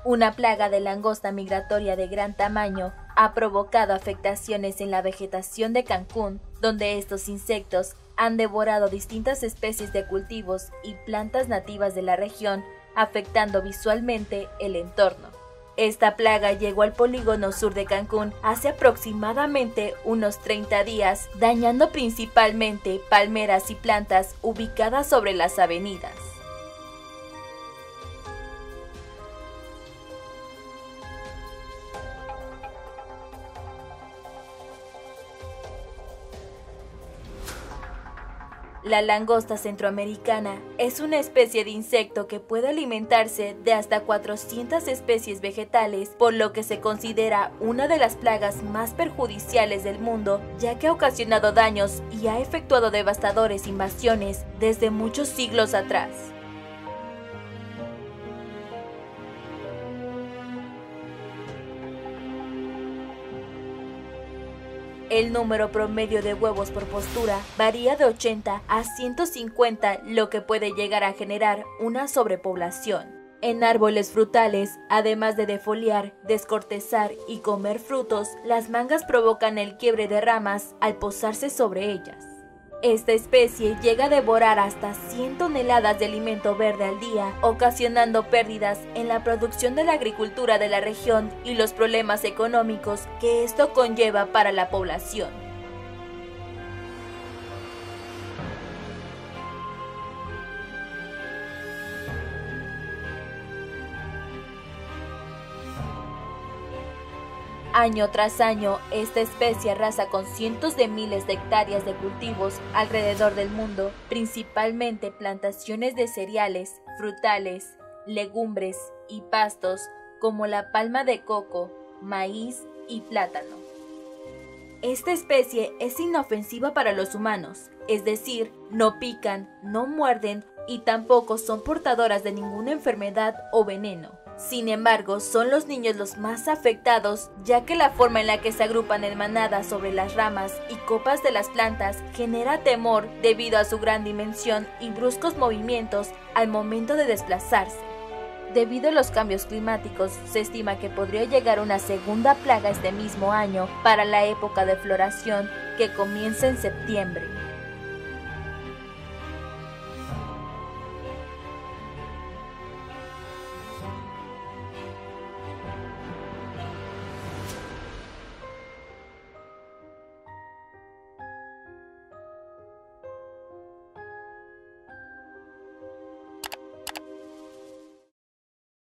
Una plaga de langosta migratoria de gran tamaño ha provocado afectaciones en la vegetación de Cancún, donde estos insectos han devorado distintas especies de cultivos y plantas nativas de la región, afectando visualmente el entorno. Esta plaga llegó al polígono sur de Cancún hace aproximadamente unos 30 días, dañando principalmente palmeras y plantas ubicadas sobre las avenidas. La langosta centroamericana es una especie de insecto que puede alimentarse de hasta 400 especies vegetales, por lo que se considera una de las plagas más perjudiciales del mundo, ya que ha ocasionado daños y ha efectuado devastadoras invasiones desde muchos siglos atrás. El número promedio de huevos por postura varía de 80 a 150, lo que puede llegar a generar una sobrepoblación. En árboles frutales, además de defoliar, descortezar y comer frutos, las mangas provocan el quiebre de ramas al posarse sobre ellas. Esta especie llega a devorar hasta 100 toneladas de alimento verde al día, ocasionando pérdidas en la producción de la agricultura de la región y los problemas económicos que esto conlleva para la población. Año tras año, esta especie arrasa con cientos de miles de hectáreas de cultivos alrededor del mundo, principalmente plantaciones de cereales, frutales, legumbres y pastos como la palma de coco, maíz y plátano. Esta especie es inofensiva para los humanos, es decir, no pican, no muerden y tampoco son portadoras de ninguna enfermedad o veneno. Sin embargo, son los niños los más afectados, ya que la forma en la que se agrupan en manadas sobre las ramas y copas de las plantas genera temor debido a su gran dimensión y bruscos movimientos al momento de desplazarse. Debido a los cambios climáticos, se estima que podría llegar una segunda plaga este mismo año para la época de floración que comienza en septiembre.